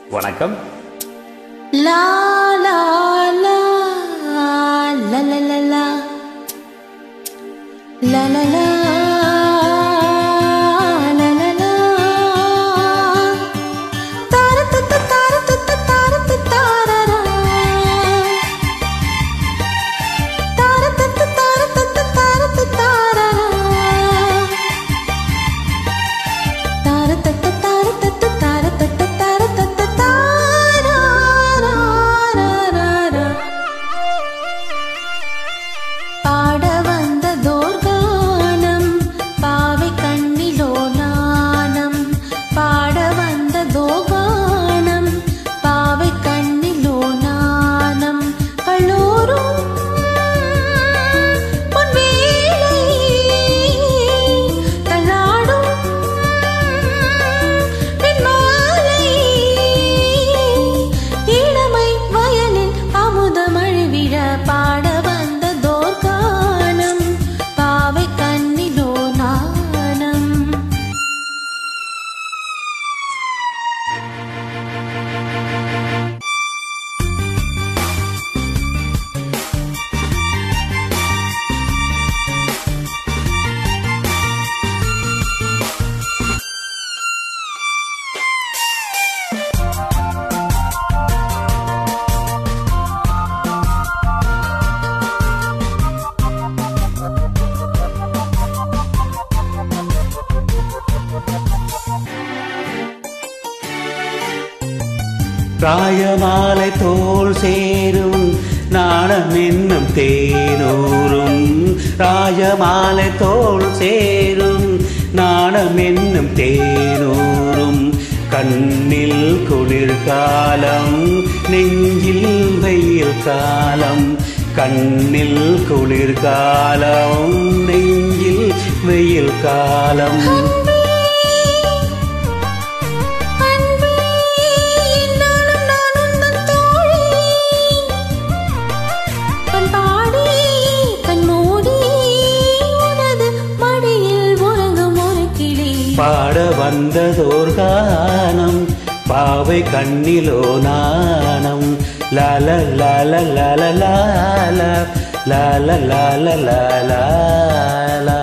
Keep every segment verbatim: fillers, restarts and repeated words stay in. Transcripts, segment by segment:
வணக்கம். லா லா லா லா லா லா லா லா லா லா ராயமாலை தோல் சேரும் நாணம் என்னும் தேனூரும். ராயமாலை தோல் சேரும் நாணம் என்னும் தேனூரும். கண்ணில் குளிர்காலம் நெஞ்சில் வெயில் காலம். கண்ணில் குளிர்காலம் நெஞ்சில் வெயில் காலம். பாட வந்ததோர் கானம் பாவை கண்ணிலோ நாணம். லால லால லால லால லால லால லால லால.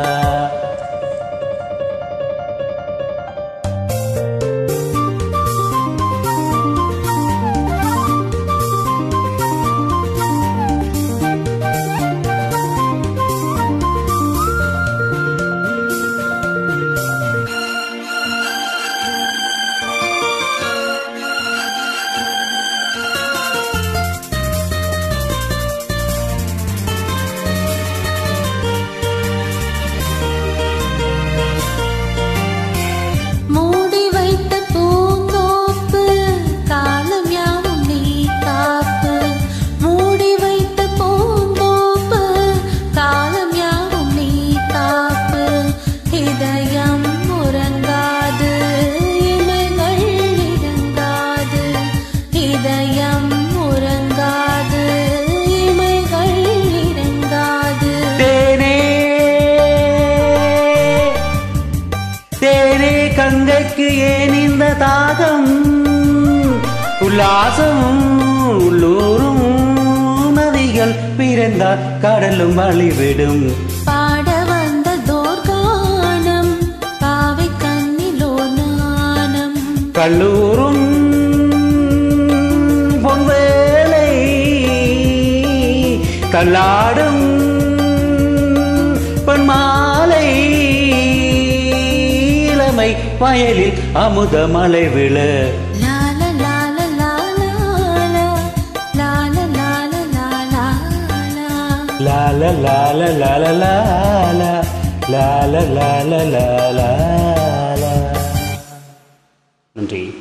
கங்கைக்கு ஏன் இந்த தாகம்? உல்லாசம் உள்ளூரும் நதிகள் பிறந்தால் கடலும் வழிவிடும். பாட வந்த தோர்கானம் பாவை கண்ணிலோ நாணம். கல்லூரும் பொன்வேலை கல்லாடும் பொன்மாலை. வயலில் அமுத மலை விழ. லால லால லால லால லால லால லால லால லால லால லால லால லால. நன்றி.